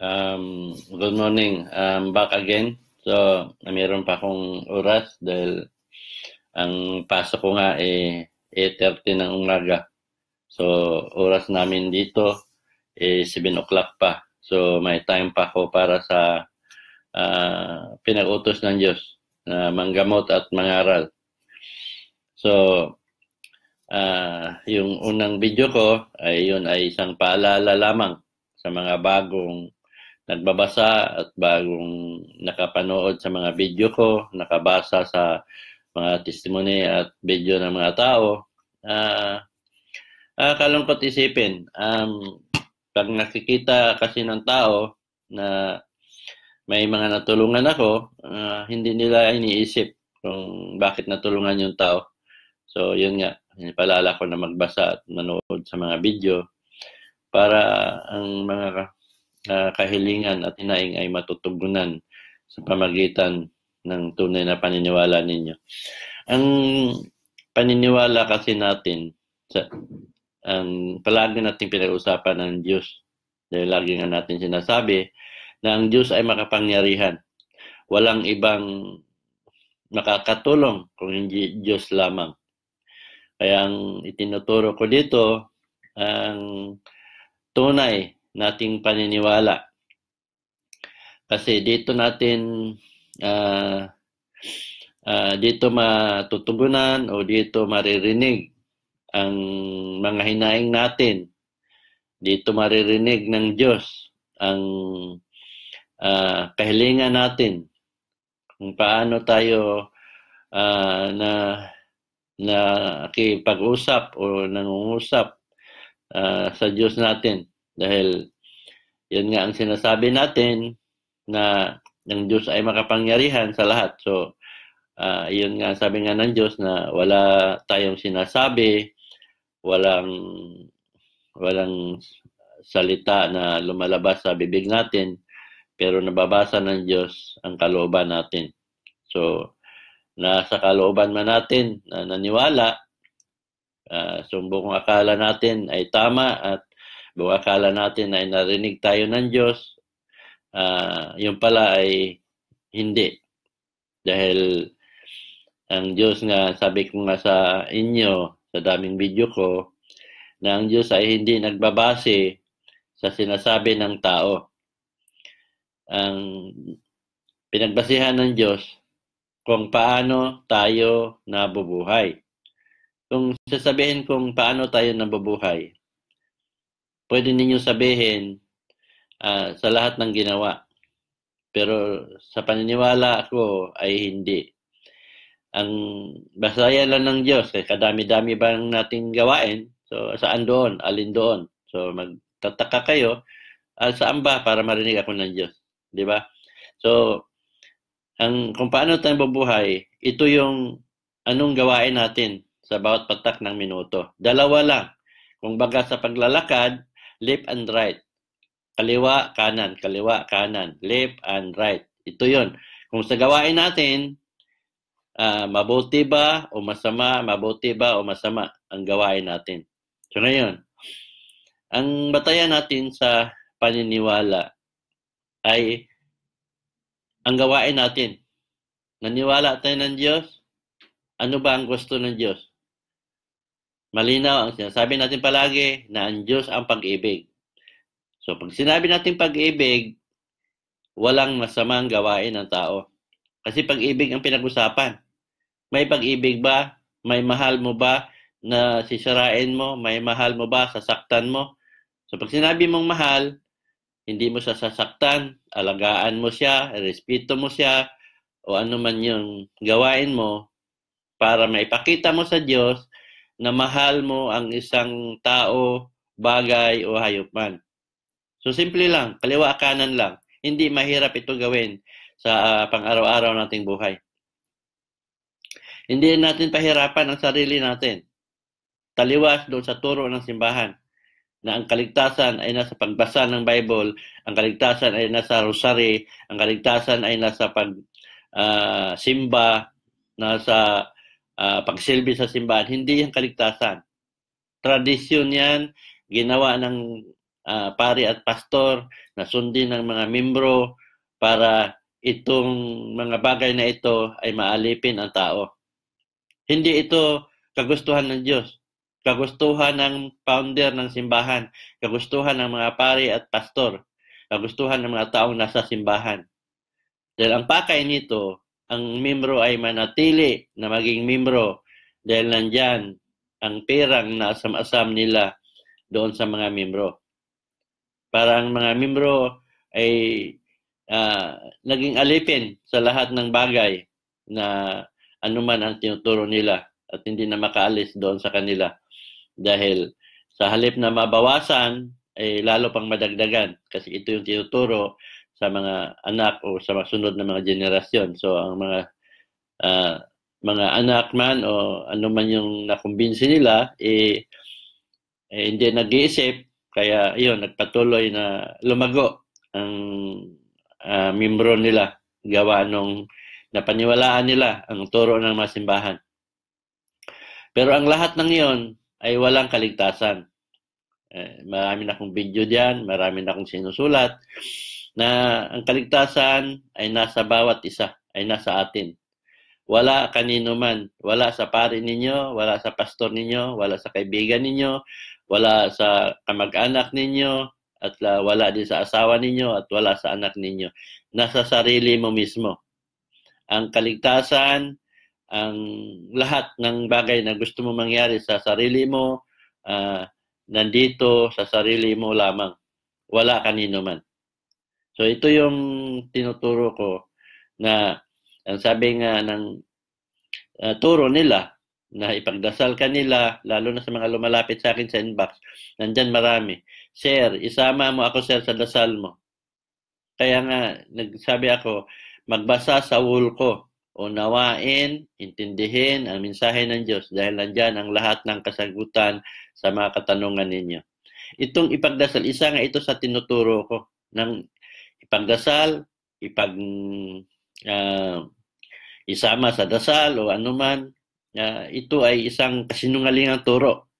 Good morning. Back again. So, mayroon pa akong oras dahil ang pasok ko nga 8:30 ng umaga. So, oras namin dito 7 o'clock pa. So, may time pa ako para sa pinag-utos ng Diyos na manggamot at mangaral. So, yung unang video ko yun ay isang paalala lamang sa mga bagong nagbabasa at bagong nakapanood sa mga video ko, nakabasa sa mga testimony at video ng mga tao. Kalungkot isipin. Pag nakikita kasi ng tao na may mga natulungan ako, hindi nila iniisip kung bakit natulungan yung tao. So, yun nga. Paalala ko na magbasa at manood sa mga video para ang mga kahilingan at hinaing ay matutugunan sa pamagitan ng tunay na paniniwala ninyo. Ang paniniwala kasi natin, ang palagi natin pinag-usapan ng Diyos. Dahil lagi nga natin sinasabi na ang Diyos ay makapangyarihan. Walang ibang makakatulong kung hindi Diyos lamang. Kaya ang itinuturo ko dito, ang tunay nating paniniwala. Kasi dito natin dito matutugunan o dito maririnig ang mga hinaing natin. Dito maririnig ng Diyos ang kahilingan natin. Kung paano tayo nakipag-usap o nangungusap sa Diyos natin. Dahil yun nga ang sinasabi natin na ang Diyos ay makapangyarihan sa lahat. So, yun nga sabi nga ng Diyos na wala tayong sinasabi, walang salita na lumalabas sa bibig natin, pero nababasa ng Diyos ang kalooban natin. So, nasa kalooban man natin na naniwala, buong akala natin ay tama at buong akala natin ay narinig tayo ng Diyos, yung pala ay hindi. Dahil ang Diyos nga, sabi ko nga sa inyo, sa daming video ko, na ang Diyos ay hindi nagbabase sa sinasabi ng tao. Ang pinagbasihan ng Diyos kung paano tayo nabubuhay. Kung sasabihin kung paano tayo nabubuhay, pwede ninyo sabihin sa lahat ng ginawa. Pero sa paniniwala ko ay hindi. Ang basaya lang ng Diyos, kadami-dami bang nating gawain? So, saan doon? Alin doon? So, magtataka kayo, saan ba para marinig ako ng Diyos? Di ba? So, kung paano tayo mabubuhay, ito yung anong gawain natin sa bawat patak ng minuto. Dalawa lang. Kung baga sa paglalakad, left and right. Kaliwa, kanan, left and right. Ito yun. Kung sa gawain natin, mabuti ba o masama ang gawain natin. So ngayon, ang batayan natin sa paniniwala ay ang gawain natin. Naniwala tayo ng Diyos, ano ba ang gusto ng Diyos? Malinaw ang sinasabi natin palagi na ang Diyos ang pag-ibig. So pag sinabi natin pag-ibig, walang masamang gawain ng tao. Kasi pag-ibig ang pinag-usapan. May pag-ibig ba? May mahal mo ba na sisirain mo? May mahal mo ba? Sasaktan mo? So pag sinabi mong mahal, hindi mo siya sasaktan, alagaan mo siya, respeto mo siya, o ano man yung gawain mo para maipakita mo sa Diyos na mahal mo ang isang tao, bagay o hayop man. So simple lang, kaliwa kanan lang. Hindi mahirap ito gawin sa pang-araw-araw nating buhay. Hindi natin pahirapan ang sarili natin. Taliwas doon sa turo ng simbahan na ang kaligtasan ay nasa pagbasa ng Bible, ang kaligtasan ay nasa rosary, ang kaligtasan ay nasa simba, nasa pagsilbi sa simbahan. Hindi yung kaligtasan. Tradisyon yan, ginawa ng pari at pastor, na sundin ng mga membro para itong mga bagay na ito ay maalipin ang tao. Hindi ito kagustuhan ng Diyos. Kagustuhan ng founder ng simbahan, kagustuhan ng mga pari at pastor, kagustuhan ng mga taong nasa simbahan. Dahil ang pakay nito, ang membro ay manatili na maging membro dahil nandyan ang perang na asam-asam nila doon sa mga membro. Para ang mga membro ay naging alipin sa lahat ng bagay na anuman ang tinuturo nila at hindi na makaalis doon sa kanila. Dahil sa halip na mabawasan, ay lalo pang madagdagan kasi ito yung tinuturo sa mga anak o sa masunod na mga generasyon. So ang mga anak man o anuman yung nakumbinsi nila, hindi nag-iisip, kaya yun, nagpatuloy na lumago ang membro nila, gawa nung napaniwalaan nila ang turo ng mga simbahan. Pero ang lahat ng yon ay walang kaligtasan. Marami na akong video diyan, marami na akong sinusulat, na ang kaligtasan ay nasa bawat isa, ay nasa atin. Wala kanino man, wala sa pari ninyo, wala sa pastor ninyo, wala sa kaibigan ninyo, wala sa kamag-anak ninyo, at wala din sa asawa ninyo, at wala sa anak ninyo. Nasa sarili mo mismo. Ang kaligtasan, ang lahat ng bagay na gusto mo mangyari sa sarili mo, nandito sa sarili mo lamang. Wala kanino man. So ito yung tinuturo ko na ang sabi nga ng turo nila na ipagdasal ka nila, lalo na sa mga lumalapit sa akin sa inbox, nandyan marami. Sir, isama mo ako sir sa dasal mo. Kaya nga, nagsabi ako, magbasa sa wall ko, unawain, intindihin ang mensahe ng Diyos dahil nandyan ang lahat ng kasagutan sa mga katanungan ninyo. Itong ipagdasal, isa nga ito sa tinuturo ko ng ipagdasal, isama sa dasal o anuman, ito ay isang kasinungalingang turo.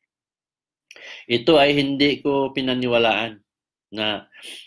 Ito ay hindi ko pinaniwalaan na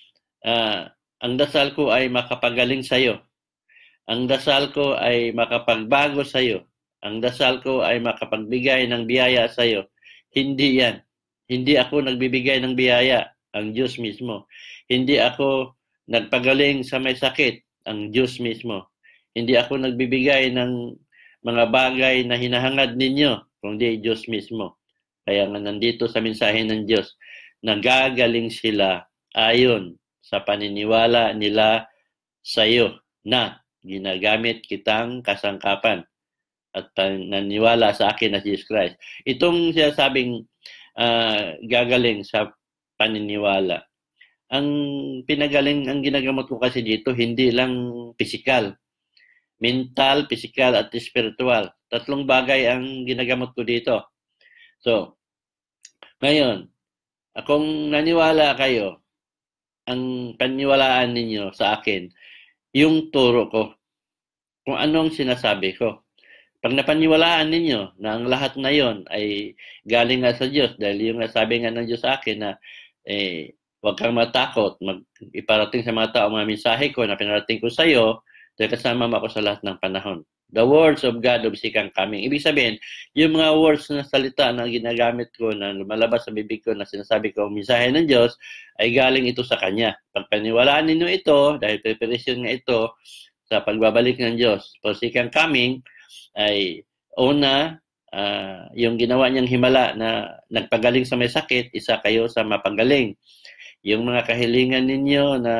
ang dasal ko ay makapagaling sa'yo. Ang dasal ko ay makapagbago sa'yo. Ang dasal ko ay makapagbigay ng biyaya sa'yo. Hindi yan. Hindi ako nagbibigay ng biyaya. Ang Diyos mismo. Hindi ako nagpagaling sa may sakit. Ang Diyos mismo. Hindi ako nagbibigay ng mga bagay na hinahangad ninyo. Kundi Diyos mismo. Kaya nga nandito sa mensahe ng Diyos, nagagaling sila ayon sa paniniwala nila sa iyo na ginagamit kitang kasangkapan at naniwala sa akin na Jesus Christ. Itong sinasabing gagaling sa paniniwala. Ang pinagaling, ang ginagamot ko kasi dito, hindi lang physical. Mental, physical, at spiritual. Tatlong bagay ang ginagamot ko dito. So, ngayon, kung naniwala kayo, ang paniwalaan ninyo sa akin, yung turo ko, kung anong sinasabi ko. Pag napaniwalaan ninyo na ang lahat na yon ay galing nga sa Diyos, dahil yung nasabi nga ng Diyos sa akin na huwag kang matakot, iparating sa mga tao mga mensahe ko na pinarating ko sa iyo, dahil kasama mo ako sa lahat ng panahon. The words of God of Sikang Coming. Ibig sabihin, yung mga words na salita na ginagamit ko, na lumalabas sa bibig ko, na sinasabi ko, ang mensahe ng Diyos, ay galing ito sa Kanya. Pag paniwalaan ninyo ito, dahil preparation nga ito sa pagbabalik ng Diyos, for Sikang Coming, ay una, yung ginawa niyang himala na nagpagaling sa may sakit, isa kayo sa mapagaling. Yung mga kahilingan ninyo na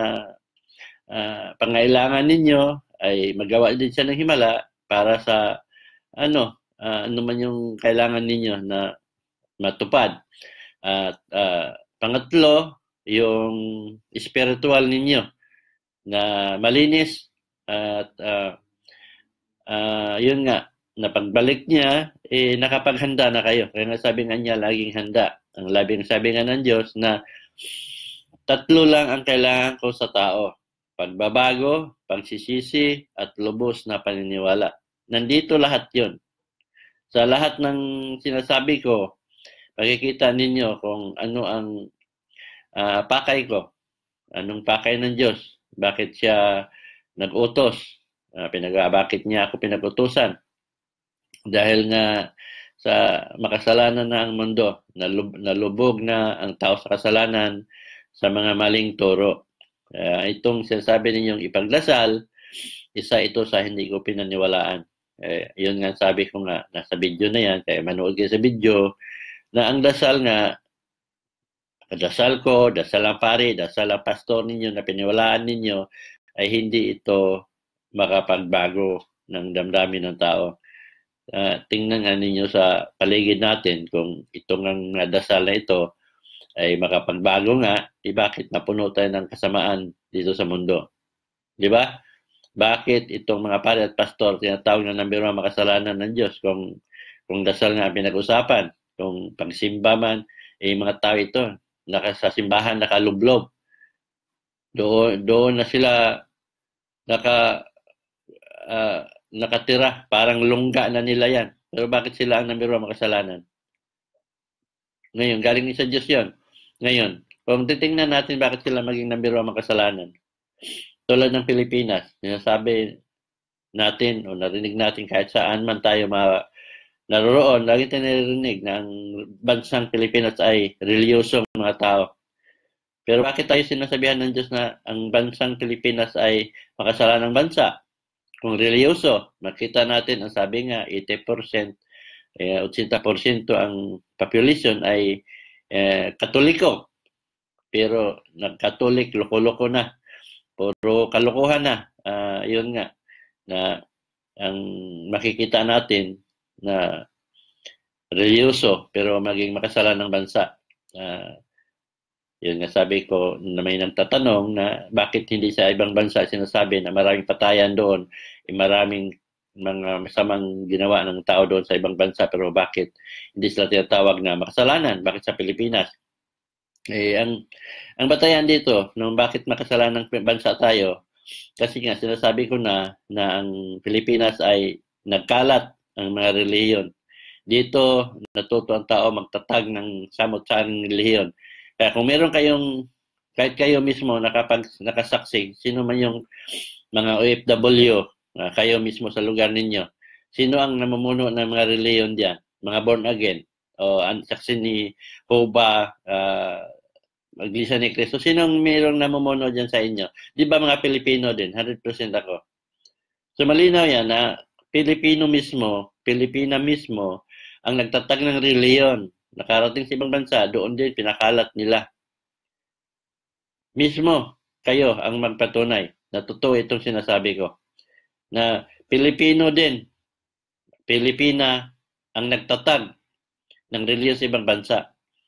pangailangan ninyo, ay magawa din siya ng himala para sa ano man yung kailangan ninyo na matupad. At pangatlo, yung spiritual ninyo na malinis at yun nga, na pagbalik niya, nakapaghanda na kayo. Kaya nga sabi nga niya, laging handa. Ang labing sabi nga ng Diyos na tatlo lang ang kailangan ko sa tao. Pagbabago, pagsisisi, at lubos na paniniwala. Nandito lahat yun. Sa lahat ng sinasabi ko, makikita ninyo kung ano ang pakay ko. Anong pakay ng Diyos? Bakit siya nag-utos? Bakit niya ako pinag-utusan? Dahil nga sa makasalanan na ang mundo, nalubog na ang tao sa kasalanan sa mga maling turo. Itong sinasabi ninyong ipagdasal, isa ito sa hindi ko pinaniwalaan. Yun nga sabi ko nga, nasa video na yan, kaya manood kayo sa video, na ang dasal nga, dasal ko, dasal ang pari, dasal ang pastor ninyo na piniwalaan ninyo, ay hindi ito makapagbago ng damdamin ng tao. Tingnan nga ninyo sa paligid natin kung itong ang dasal na ito ay makapagbago nga, bakit napuno tayo ng kasamaan dito sa mundo? Di ba? Bakit itong mga pare at pastor tinatawag na number 1 makasalanan ng Diyos kung dasal nga pinag-usapan, kung pagsimba man, mga tao ito, sa simbahan nakalublob. Doon na sila nakatira, parang lungga na nila yan. Pero bakit sila ang number 1 makasalanan? Ngayon, galing sa Diyos yun. Ngayon, kung titingnan natin bakit sila maging number 1 makasalanan, tulad ng Pilipinas, sinasabi natin o narinig natin kahit saan man tayo naroroon, lagi tayo narinig na ang bansang Pilipinas ay reliyosong mga tao. Pero bakit tayo sinasabihan ng Diyos na ang bansang Pilipinas ay makasalanang bansa? Kung reliyoso, makita natin, ang sabi nga, 80%, 80% ang population ay Katoliko. Pero nag-Katolik, loko-loko na. Puro kalokohan na. Yun nga, na ang makikita natin na reliyoso pero maging makasalanang bansa. Yun nga sabi ko na may nagtatanong na bakit hindi sa ibang bansa sinasabi na maraming patayan doon, maraming mga masamang ginawa ng tao doon sa ibang bansa, pero bakit hindi sila tinatawag na makasalanan? Bakit sa Pilipinas? Ang batayan dito, nung bakit makasalanang bansa tayo, kasi nga sinasabi ko na ang Pilipinas ay nagkalat ang mga relihiyon. Dito, natuto ang tao magtatag ng samot-saring relihiyon. Kaya kung meron kayong, kahit kayo mismo nakasaksi, sino man yung mga OFW, kayo mismo sa lugar ninyo, sino ang namumuno ng mga relihiyon diyan? Mga born again, o ang saksi ni Hoba, Iglesia ni Cristo, sinong mayroong namumuno dyan sa inyo? Di ba mga Pilipino din? 100% ako. So malinaw yan na Pilipina mismo, ang nagtatag ng reliyon, nakarating sa ibang bansa, doon din pinakalat nila. Mismo, kayo ang magpatunay na totoo itong sinasabi ko. Na Pilipino din, Pilipina ang nagtatag ng reliyon sa ibang bansa.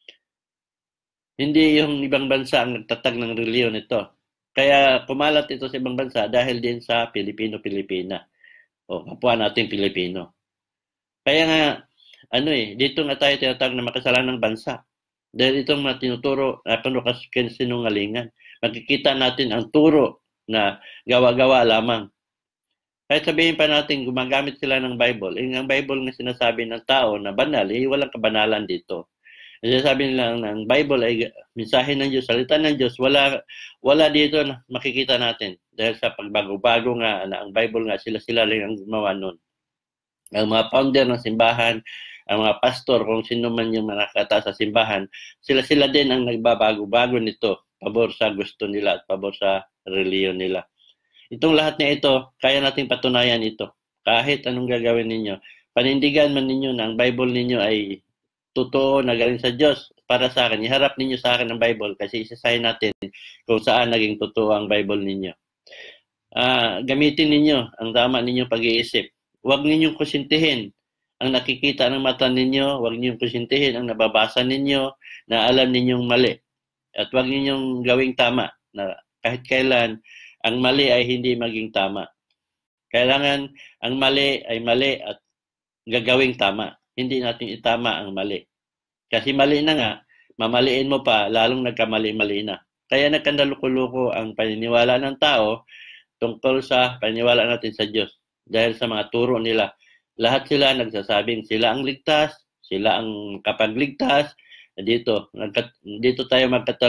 Hindi yung ibang bansa ang nagtatag ng reliyon ito. Kaya kumalat ito sa ibang bansa dahil din sa Pilipino-Pilipina. O kapwa natin Pilipino. Kaya nga, dito nga tayo tinatawag na makasalanang bansa. Dahil itong mga tinuturo, sinungalingan. Makikita natin ang turo na gawa-gawa lamang. Kahit sabihin pa natin, gumagamit sila ng Bible. Ang Bible nga sinasabi ng tao na banal, walang kabanalan dito. Sabi nila ng Bible ay mensahe ng Diyos, salita ng Diyos, wala dito na makikita natin. Dahil sa pagbago-bago nga, na ang Bible nga, sila lang ang gumawa nun. Ang mga founder ng simbahan, ang mga pastor, kung sino man yung nakakata sa simbahan, sila din ang nagbabago-bago nito, pabor sa gusto nila at pabor sa reliyon nila. Itong lahat na ito, kaya nating patunayan ito. Kahit anong gagawin ninyo, panindigan man ninyo na ang Bible ninyo ay totoo na galing sa Diyos para sa akin. Iharap ninyo sa akin ang Bible kasi isasahin natin kung saan naging totoo ang Bible ninyo. Gamitin ninyo ang tama ninyong pag-iisip. Huwag ninyong kusintihin ang nakikita ng mata ninyo. Huwag ninyong kusintihin ang nababasa ninyo na alam ninyong mali. At huwag ninyong gawing tama na kahit kailan ang mali ay hindi maging tama. Kailangan ang mali ay mali at gagawing tama. Hindi natin itama ang mali. Kasi mali na nga, mamaliin mo pa, lalong nagkamali-mali na. Kaya nagkandaluko-luko ang paniniwala ng tao tungkol sa paniniwala natin sa Diyos. Dahil sa mga turo nila. Lahat sila nagsasabing sila ang ligtas, sila ang kapagligtas. Dito tayo magkatalo.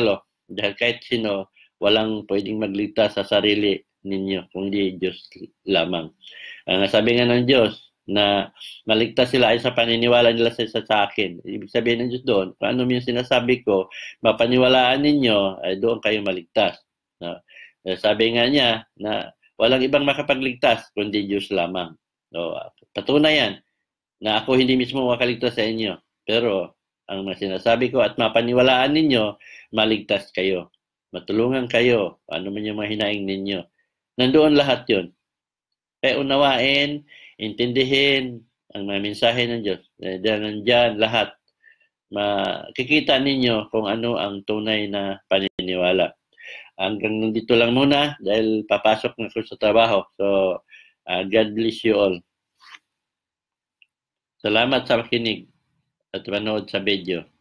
Dahil kahit sino, walang pwedeng magligtas sa sarili ninyo, kundi Diyos lamang. Ang sabi nga ng Diyos, na maligtas sila ay sa paniniwala nila sa akin. Ibig sabihin ng Diyos doon, kung ano yung sinasabi ko, mapaniwalaan ninyo, ay doon kayo maligtas. No? Sabi nga niya na walang ibang makapagligtas kundi Diyos lamang. So, patunay yan na ako hindi mismo makaligtas sa inyo. Pero ang sinasabi ko at mapaniwalaan ninyo, maligtas kayo. Matulungan kayo, ano man yung mga hinaing ninyo. Nandoon lahat yun. Kaya unawain, intindihin ang mga mensahe ng Diyos. Dahil nandyan lahat. Makikita ninyo kung ano ang tunay na paniniwala. Hanggang nandito lang muna dahil papasok na ako sa trabaho. So, God bless you all. Salamat sa makinig at manood sa video.